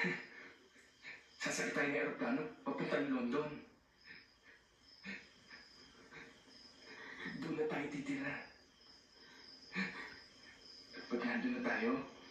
Sasakit tayo ng aeroplano papuntang London. Doon na tayo titira. At pag nandun na tayo,